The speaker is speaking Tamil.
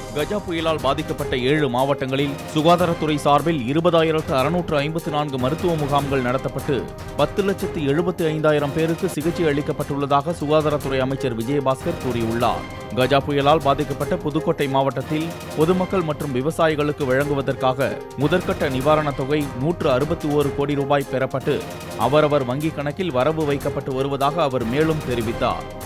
கஜா புயலால் பாதிக்கப்பட்ட 7 மாவட்டங்களில் சுகாதாரத்துறை சார்பில் 20,654 மருத்துவ முகாம்கள் நடத்தப்பட்டு 10,75,000 பேருக்கு சிகிச்சை அளிக்கப்பட்டுள்ளதாக சுகாதாரத்துறை அமைச்சர் விஜயபாஸ்கர் கூறியுள்ளார். கஜா புயலால் பாதிக்கப்பட்ட புதுக்கோட்டை மாவட்டத்தில் பொதுமக்கள் மற்றும் விவசாயிகளுக்கு வழங்குவதற்காக முதற்கட்ட நிவாரணத் தொகை 161 கோடி ரூபாய் பெறப்பட்டு அவரவர் வங்கிக் கணக்கில் வரவு வைக்கப்பட்டு வருவதாக அவர் மேலும் தெரிவித்தார்.